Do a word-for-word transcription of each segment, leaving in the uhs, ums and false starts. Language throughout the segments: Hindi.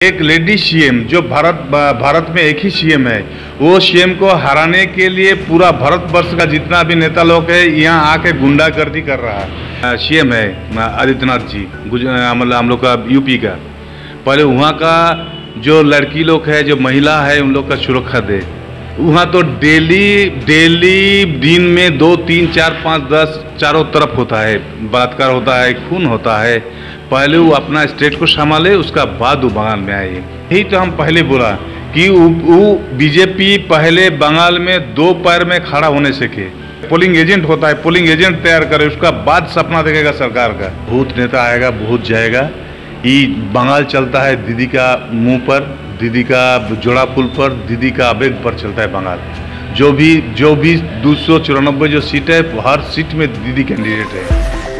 एक लेडी सीएम जो भारत भारत में एक ही सीएम है, वो सीएम को हराने के लिए पूरा भारतवर्ष का जितना भी नेता लोग है यहाँ आके गुंडागर्दी कर रहा है। सीएम है आदित्यनाथ जी, मतलब हम लोग का यूपी का। पहले वहाँ का जो लड़की लोग है, जो महिला है, उन लोग का सुरक्षा दे। वहाँ तो डेली डेली दिन में दो तीन चार पाँच दस चारों तरफ होता है, बलात्कार होता है, खून होता है। पहले वो अपना स्टेट को संभाले, उसका बाद वो बंगाल में आए। यही तो हम पहले बोला कि वो बीजेपी पहले बंगाल में दो पैर में खड़ा होने सीखे। पोलिंग एजेंट होता है, पोलिंग एजेंट तैयार करे, उसका बाद सपना देखेगा सरकार का। बहुत नेता आएगा, बहुत जाएगा। ये बंगाल चलता है दीदी का मुंह पर, दीदी का जोड़ा पुल पर, दीदी का आवेग पर चलता है बंगाल। जो भी जो भी दो सौ चौरानबे जो सीट है, हर सीट में दीदी कैंडिडेट है।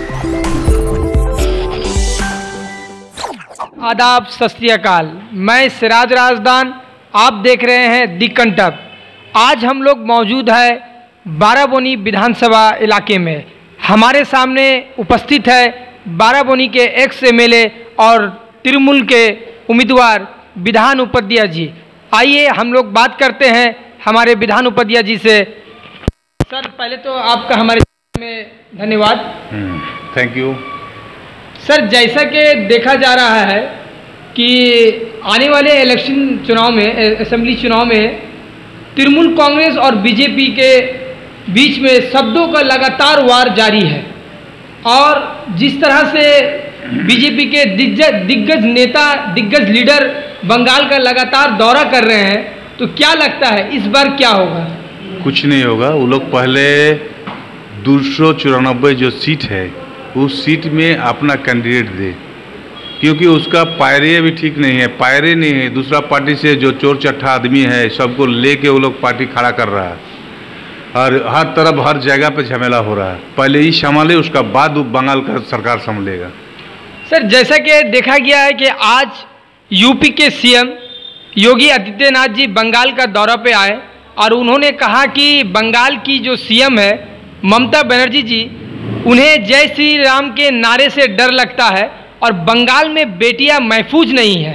आदाब, सत श्री अकाल। मैं सिराज राजदान, आप देख रहे हैं दी कंटक। आज हम लोग मौजूद है बाराबोनी विधानसभा इलाके में। हमारे सामने उपस्थित है बाराबोनी के एक्स एमएलए और तृणमूल के उम्मीदवार विधान उपाध्याय जी। आइए हम लोग बात करते हैं हमारे विधान उपाध्याय जी से। सर, पहले तो आपका हमारे में धन्यवाद। Thank you sir. जैसा कि देखा जा रहा है कि आने वाले इलेक्शन चुनाव में, असेंबली चुनाव में तृणमूल कांग्रेस और बीजेपी के बीच में शब्दों का लगातार वार जारी है। और जिस तरह से बीजेपी के दिग्गज दिग्गज नेता, दिग्गज लीडर बंगाल का लगातार दौरा कर रहे हैं, तो क्या लगता है इस बार क्या होगा? कुछ नहीं होगा। वो लोग पहले दो सौ चौरानबे जो सीट है, उस सीट में अपना कैंडिडेट दे, क्योंकि उसका पायरे भी ठीक नहीं है, पायरे नहीं है। दूसरा पार्टी से जो चोर चट्ठा आदमी है, सबको लेके वो लोग पार्टी खड़ा कर रहा है और हर तरफ हर जगह पे झमेला हो रहा है। पहले ही संभाले, उसका बाद बंगाल का सरकार संभालेगा। सर, जैसा कि देखा गया है कि आज यूपी के सीएम योगी आदित्यनाथ जी बंगाल का दौरा पे आए और उन्होंने कहा कि बंगाल की जो सीएम है ममता बनर्जी जी, उन्हें जय श्री राम के नारे से डर लगता है और बंगाल में बेटियां महफूज नहीं है।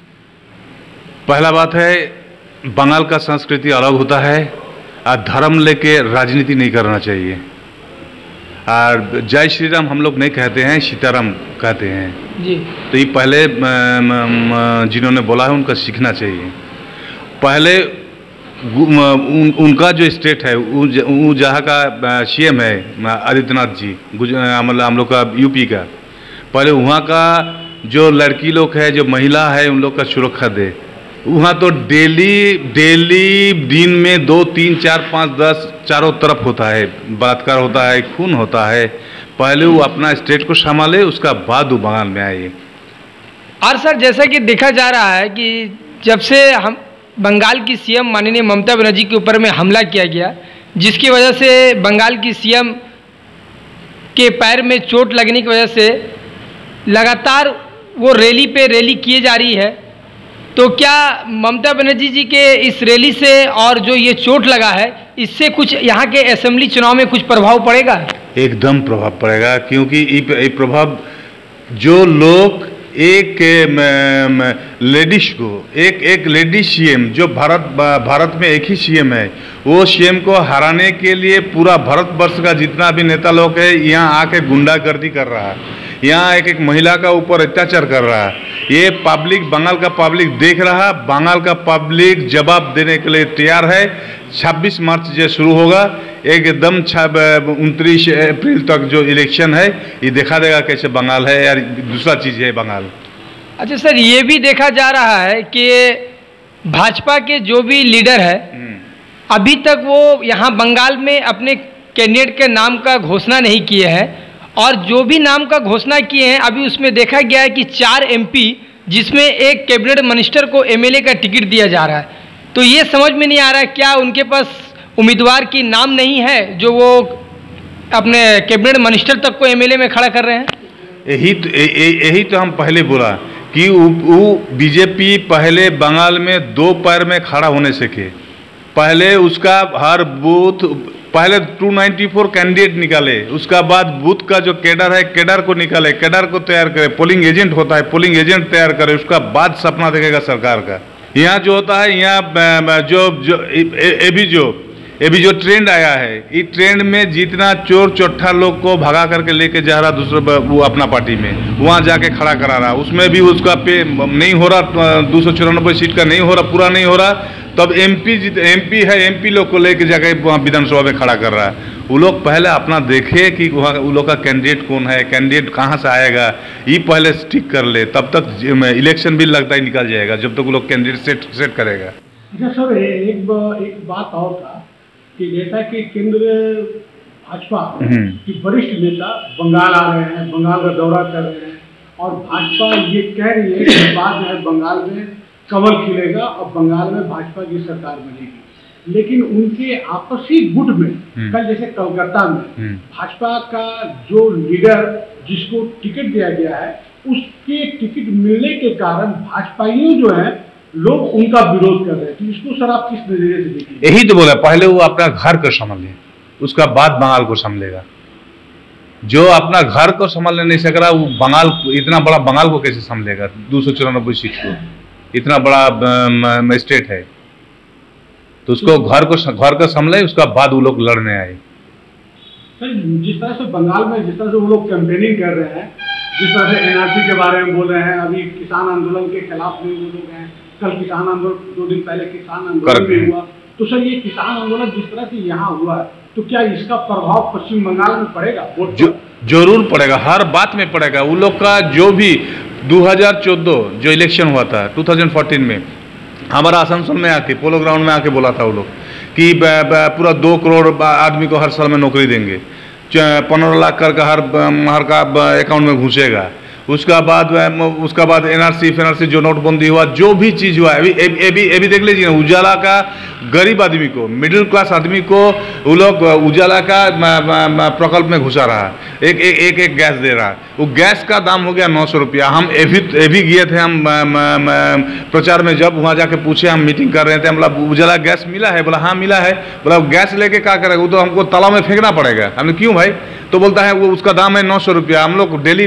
पहला बात है, बंगाल का संस्कृति अलग होता है और धर्म लेके राजनीति नहीं करना चाहिए। और जय श्री राम हम लोग नहीं कहते हैं, सीताराम कहते हैं जी। तो ये पहले जिन्होंने बोला है उनका सीखना चाहिए। पहले उन, उनका जो स्टेट है, वो जहाँ का सीएम है आदित्यनाथ जी, मतलब हम लोग का यूपी का। पहले वहाँ का जो लड़की लोग है, जो महिला है, उन लोग का सुरक्षा दे। वहाँ तो डेली डेली दिन में दो तीन चार पाँच दस चारों तरफ होता है, बलात्कार होता है, खून होता है। पहले वो अपना स्टेट को संभाले, उसका बाद वो बंगाल में आए। और सर, जैसा कि देखा जा रहा है कि जब से हम बंगाल की सीएम माननीय ममता बनर्जी के ऊपर में हमला किया गया, जिसकी वजह से बंगाल की सीएम के पैर में चोट लगने की वजह से लगातार वो रैली पे रैली किए जा रही है, तो क्या ममता बनर्जी जी के इस रैली से और जो ये चोट लगा है, इससे कुछ यहाँ के असेंबली चुनाव में कुछ प्रभाव पड़ेगा? एकदम प्रभाव पड़ेगा, क्योंकि ये प्रभाव जो लोग एक लेडीज को, एक एक लेडी सीएम जो भारत भारत में एक ही सीएम है, वो सीएम को हराने के लिए पूरा भारतवर्ष का जितना भी नेता लोग है यहाँ आके गुंडागर्दी कर रहा है। यहाँ एक एक महिला का ऊपर अत्याचार कर रहा है। ये पब्लिक, बंगाल का पब्लिक देख रहा है। बंगाल का पब्लिक जवाब देने के लिए तैयार है। छब्बीस मार्च से शुरू होगा, एकदम उनतीस अप्रैल तक जो इलेक्शन है, ये देखा देगा कैसे बंगाल है। यार, दूसरा चीज़ है बंगाल। अच्छा सर, ये भी देखा जा रहा है कि भाजपा के जो भी लीडर है, अभी तक वो यहाँ बंगाल में अपने कैंडिडेट के नाम का घोषणा नहीं किए हैं, और जो भी नाम का घोषणा किए हैं, अभी उसमें देखा गया है कि चार एमपी, जिसमें एक कैबिनेट मिनिस्टर को एमएलए का टिकट दिया जा रहा है। तो ये समझ में नहीं आ रहा है, क्या उनके पास उम्मीदवार की नाम नहीं है जो वो अपने कैबिनेट मिनिस्टर तक को एमएलए में खड़ा कर रहे हैं? यही तो यही तो हम पहले बोला कि वो बीजेपी पहले बंगाल में दो पैर में खड़ा होने सीखे। पहले उसका हर बूथ पहले दो सौ चौरानवे कैंडिडेट निकाले, उसका बाद बूथ का जो कैडर है कैडर को निकाले, कैडर को तैयार करे, पोलिंग एजेंट होता है पोलिंग एजेंट तैयार करे, उसका बाद सपना देखेगा सरकार का। यहाँ जो होता है यहाँ जो जो ये भी जो ये भी जो ट्रेंड आया है, इस ट्रेंड में जितना चोर चोट्ठा लोग को भगा करके लेके जा रहा दूसरे वो अपना पार्टी में, वहाँ जाके खड़ा करा रहा, उसमें भी उसका पे नहीं हो रहा, दो सौ चौरानवे सीट का नहीं हो रहा, पूरा नहीं हो रहा, तब एमपी एमपी है एमपी लोग को लेके जाके वहाँ विधानसभा में खड़ा कर रहा है। वो लोग पहले अपना देखे कि वहाँ वो लोग का कैंडिडेट कौन है, कैंडिडेट कहाँ से आएगा, ये पहले स्टिक कर ले, तब तक इलेक्शन भी लगता ही निकल जाएगा जब तक वो लोग कैंडिडेट सेट सेट करेगा। अच्छा सर, एक एक बात और था कि जैसा कि केंद्र भाजपा की वरिष्ठ नेता बंगाल आ रहे हैं, बंगाल का दौरा कर रहे हैं और भाजपा ये कह रही है कि बाद में बंगाल में कमल खिलेगा और बंगाल में भाजपा की सरकार बनेगी, लेकिन उनके आपसी गुट में कल जैसे कोलकाता में भाजपा का जो लीडर जिसको टिकट दिया गया है उसके टिकट मिलने के कारण भाजपाइयों जो है लोग उनका विरोध कर रहे हैं, तो इसको सर आप किस नजरिए से देखिए? यही तो बोला, पहले वो अपना घर को संभाले, उसका बाद बंगाल को संभालेगा। जो अपना घर को संभालने नहीं सक रहा वो बंगाल, इतना बड़ा बंगाल को कैसे संभालेगा? दो सौ चौरानबे सीट को, इतना बड़ा स्टेट है, तो उसको घर को घर को संभाले, उसका बाद वो लोग लड़ने आए। सर जिस तरह से बंगाल में जिस तरह से वो लोग कैंपेनिंग कर रहे हैं, जिस तरह से एनआरसी के बारे में बोल रहे हैं, अभी किसान आंदोलन के खिलाफ में वो लोग हैं, कल किसान आंदोलन, दो दिन पहले किसान आंदोलन भी हुआ, तो सर ये किसान आंदोलन जिस तरह से यहाँ हुआ है तो क्या इसका प्रभाव पश्चिम बंगाल में पड़ेगा? जो जरूर पड़ेगा, हर बात में पड़ेगा। वो लोग का जो भी दो हज़ार चौदह जो इलेक्शन हुआ था दो हज़ार चौदह में, हमारा आसनसोल में आके पोलो ग्राउंड में आके बोला था वो लोग कि पूरा दो करोड़ आदमी को हर साल में नौकरी देंगे, पंद्रह लाख कर का हर हर का अकाउंट में घुसेगा। उसका बाद उसका बाद एनआरसी फेनआरसी जो नोटबंदी हुआ, जो भी चीज़ हुआ, अभी अभी अभी देख लीजिए ना, उजाला का गरीब आदमी को, मिडिल क्लास आदमी को वो लोग उजाला का प्रकल्प में घुसा रहा, एक एक एक, एक गैस दे रहा, वो गैस का दाम हो गया नौ सौ रुपया। हम अभी अभी गए थे हम प्रचार में, जब वहाँ जाके पूछे, हम मीटिंग कर रहे थे, हम बोला उजाला गैस मिला है? बोला हाँ मिला है। बोला गैस लेके क्या करेगा? वो तो हमको तालाब में फेंकना पड़ेगा। हमने क्यों भाई? तो बोलता है वो उसका दाम है नौ सौ रुपया, हम लोग डेली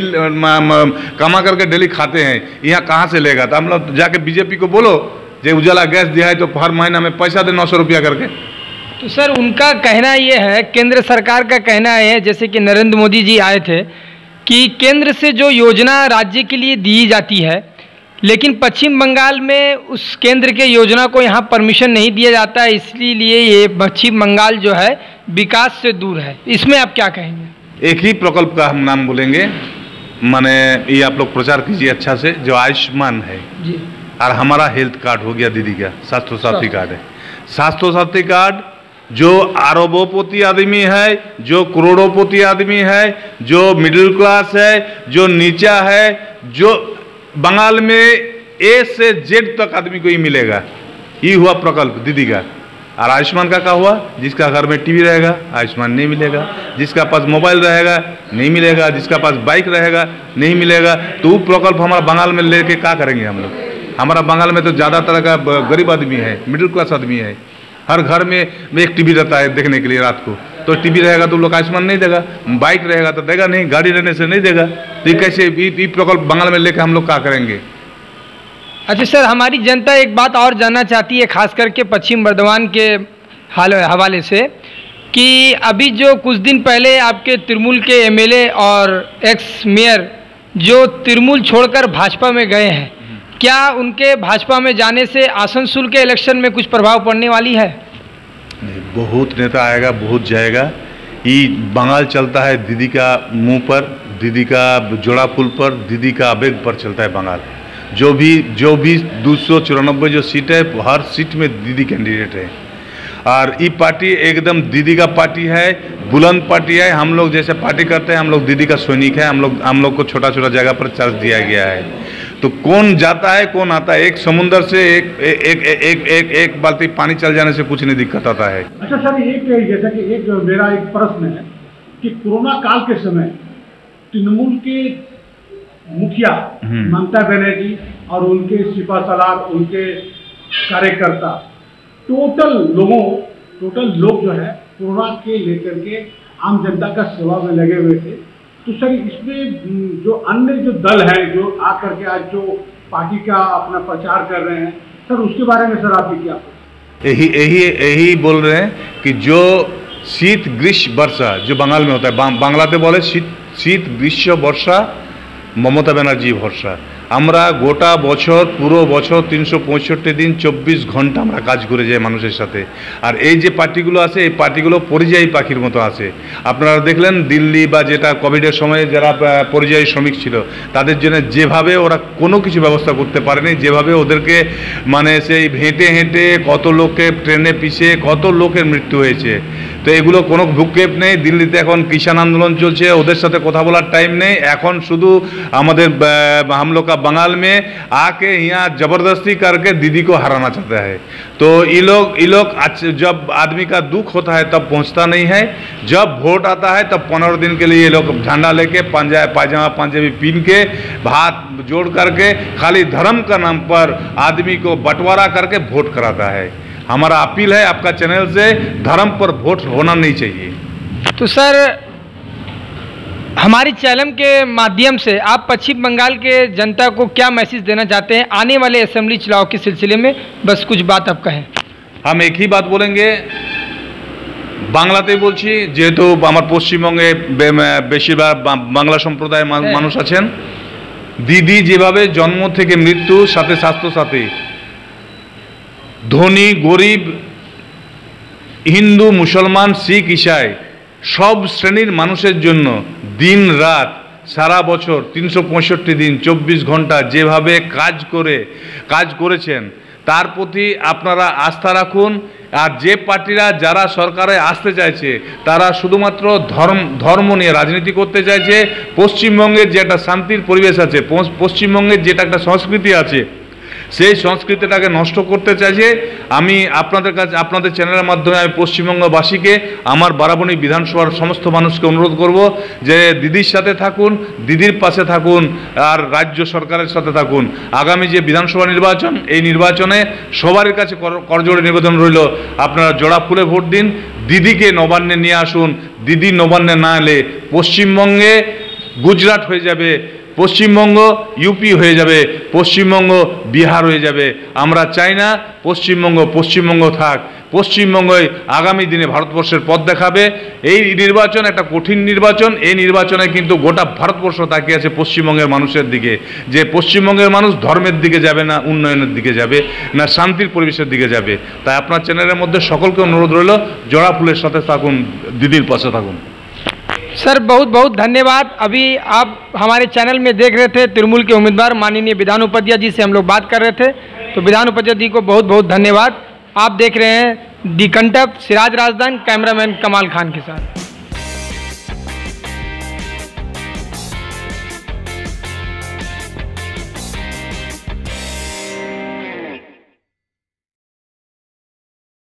कमा करके डेली खाते हैं, यहाँ कहाँ से लेगा? तो हम लोग जाके बीजेपी को बोलो जो उजाला गैस दिया है तो हर महीना में पैसा दे नौ सौ रुपया करके। तो सर उनका कहना ये है, केंद्र सरकार का कहना है, जैसे कि नरेंद्र मोदी जी आए थे, कि केंद्र से जो योजना राज्य के लिए दी जाती है, लेकिन पश्चिम बंगाल में उस केंद्र के योजना को यहाँ परमिशन नहीं दिया जाता है, इसलिए ये पश्चिम बंगाल जो है विकास से दूर है। इसमें आप क्या कहेंगे? एक ही प्रकल्प का हम नाम बोलेंगे, माने ये आप लोग प्रचार कीजिए अच्छा से, जो आयुष्मान है जी, और हमारा हेल्थ कार्ड हो गया दीदी का, स्वास्थ्य साथी कार्ड है। स्वास्थ्य साथी कार्ड जो अरबोपति आदमी है, जो करोड़ोपति आदमी है, जो मिडिल क्लास है, जो नीचा है, जो बंगाल में ए से जेड तक आदमी को ही मिलेगा। ये हुआ प्रकल्प दीदी का। और आयुष्मान का क्या हुआ? जिसका घर में टीवी रहेगा आयुष्मान नहीं मिलेगा, जिसका पास मोबाइल रहेगा नहीं मिलेगा, जिसका पास बाइक रहेगा नहीं मिलेगा। तो वो प्रकल्प हमारा बंगाल में लेके क्या करेंगे हम लोग? हमारा बंगाल में तो ज़्यादातर का गरीब आदमी है, मिडिल क्लास आदमी है, हर घर में एक टीवी रहता है देखने के लिए रात को, तो टीवी रहेगा तो लोग आयुष्मान नहीं देगा, बाइक रहेगा तो देगा नहीं, गाड़ी रहने से नहीं देगा। तो ये कैसे ये प्रकल्प बंगाल में लेकर हम लोग क्या करेंगे? अच्छा सर, हमारी जनता एक बात और जानना चाहती है, खास करके पश्चिम बर्धमान के हाल हवाले से, कि अभी जो कुछ दिन पहले आपके तिरमुल के एमएलए और एक्स मेयर जो तिरमुल छोड़कर भाजपा में गए हैं, क्या उनके भाजपा में जाने से आसनसोल के इलेक्शन में कुछ प्रभाव पड़ने वाली है? बहुत नेता आएगा, बहुत जाएगा। ये बंगाल चलता है दीदी का मुंह पर, दीदी का जोड़ा पुल पर, दीदी का आवेग पर चलता है बंगाल। जो भी जो भी दो सौ चौरानबे जो सीट है, हर सीट में दीदी कैंडिडेट है। और ये पार्टी एकदम दीदी का पार्टी है, बुलंद पार्टी है। हम लोग जैसे पार्टी करते हैं, हम लोग दीदी का सैनिक है। हम लोग हम लोग को छोटा छोटा जगह पर चार्ज दिया गया है। तो कौन जाता है कौन आता है, एक समुंदर से एक एक एक एक, एक, एक बाल्टी पानी चल जाने से कुछ नहीं दिक्कत आता है। अच्छा सर, एक जैसा कि एक मेरा एक प्रश्न है कि कोरोना काल के समय तृणमूल के मुखिया ममता बनर्जी और उनके सिपा सलार, उनके कार्यकर्ता, टोटल लोगों टोटल लोग जो है कोरोना के लेकर के आम जनता का सेवा में लगे हुए थे। तो सर इसमें जो अन्य जो दल है जो आकर के आज जो पार्टी का अपना प्रचार कर रहे हैं, सर उसके बारे में सर आपकी क्या? यही यही यही बोल रहे हैं कि जो शीत ग्रीष्म वर्षा जो बंगाल में होता है, बांग्लाते बोले शीत शीत ग्रीष्म वर्षा ममता बनर्जी भरसा। আমরা গোটা বছর পুরো বছর তিনশো পঁয়ষট্টি দিন চব্বিশ ঘন্টা আমরা কাজ করে যাই মানুষের সাথে। আর এই যে পার্টিগুলো আছে এই পার্টিগুলো পরিযায়ী পাখির মতো আছে। আপনারা দেখলেন দিল্লি বা যেটা কোভিডের সময় যারা পরিযায়ী শ্রমিক ছিল তাদের জন্য যেভাবে ওরা কোনো কিছু ব্যবস্থা করতে পারেনি, যেভাবে ওদেরকে মানে সেই হেঁটে হেঁটে কত লোককে ট্রেনে পিষে কত লোকের মৃত্যু হয়েছে। তো এগুলো কোনো ভূক্ষেপ নেই। দিল্লিতে এখন কিষাণ আন্দোলন চলছে, ওদের সাথে কথা বলার টাইম নেই। এখন শুধু আমাদের हम लोग का बंगाल में आके यहाँ ज़बरदस्ती करके दीदी को हराना चाहता है। तो ये लोग ये लोग जब आदमी का दुख होता है तब पहुँचता नहीं है, जब वोट आता है तब पंद्रह दिन के लिए ये लोग झंडा लेके पंजा पायजामा पंजाबी पहन के हाथ जोड़ करके खाली धर्म का नाम पर आदमी को बंटवारा करके वोट कराता है। हमारा अपील है आपका चैनल से, धर्म पर वोट होना नहीं चाहिए। तो सर हमारी चैनल के माध्यम से आप पश्चिम बंगाल के जनता को क्या मैसेज देना चाहते हैं आने वाले असेंबली चुनाव के सिलसिले में? बस कुछ बात आप कहें। हम एक ही बात बोलेंगे, বাংলাতেই বলছি যেহেতু আমার পশ্চিমবঙ্গে বেশিরভাগ বাংলা সম্প্রদায়ের মানুষ আছেন। দিদি যেভাবে জন্ম থেকে মৃত্যু সাথে স্বাস্থ্যসাথী, ধনী গরিব, হিন্দু মুসলমান শিখ ইসাই সব শ্রেণীর মানুষের জন্য দিন রাত সারা বছর তিনশো পঁয়ষট্টি দিন চব্বিশ ঘন্টা যেভাবে কাজ করে কাজ করেছেন তার প্রতি আপনারা আস্থা রাখুন। আর যে পার্টিরা যারা সরকারে আসতে চাইছে তারা শুধুমাত্র ধর্ম ধর্ম নিয়ে রাজনীতি করতে চাইছে। পশ্চিমবঙ্গের যে একটা শান্তির পরিবেশ আছে, পশ্চিমবঙ্গের যেটা একটা সংস্কৃতি আছে সেই সংস্কৃতিটাকে নষ্ট করতে চাইছে। আমি আপনাদের কাছে আপনাদের চ্যানেলের মাধ্যমে আমি পশ্চিমবঙ্গবাসীকে আমার বারাবণী বিধানসভার সমস্ত মানুষকে অনুরোধ করব যে দিদির সাথে থাকুন, দিদির পাশে থাকুন আর রাজ্য সরকারের সাথে থাকুন। আগামী যে বিধানসভা নির্বাচন এই নির্বাচনে সবার কাছে করজোড়ে নিবেদন রইল আপনারা জোড়া ফুলে ভোট দিন, দিদিকে নবান্নে নিয়ে আসুন। দিদি নবান্নে না এলে পশ্চিমবঙ্গে গুজরাট হয়ে যাবে, পশ্চিমবঙ্গ ইউপি হয়ে যাবে, পশ্চিমবঙ্গ বিহার হয়ে যাবে। আমরা চাই না পশ্চিমবঙ্গ পশ্চিমবঙ্গ থাক। পশ্চিমবঙ্গই আগামী দিনে ভারতবর্ষের পথ দেখাবে। এই নির্বাচন একটা কঠিন নির্বাচন, এই নির্বাচনে কিন্তু গোটা ভারতবর্ষ তাকিয়ে আছে পশ্চিমবঙ্গের মানুষের দিকে, যে পশ্চিমবঙ্গের মানুষ ধর্মের দিকে যাবে না উন্নয়নের দিকে যাবে না শান্তির পরিবেশের দিকে যাবে। তাই আপনার চ্যানেলের মধ্যে সকলকে অনুরোধ রইল জোড়া ফুলের সাথে থাকুন, দিদির পাশে থাকুন। सर बहुत बहुत धन्यवाद। अभी आप हमारे चैनल में देख रहे थे तृणमूल के उम्मीदवार माननीय विधान उपाध्याय जी से हम लोग बात कर रहे थे। तो विधान उपाध्याय जी को बहुत बहुत धन्यवाद। आप देख रहे हैं दी कंटक सिराज राजदान, कैमरामैन कमाल खान के साथ।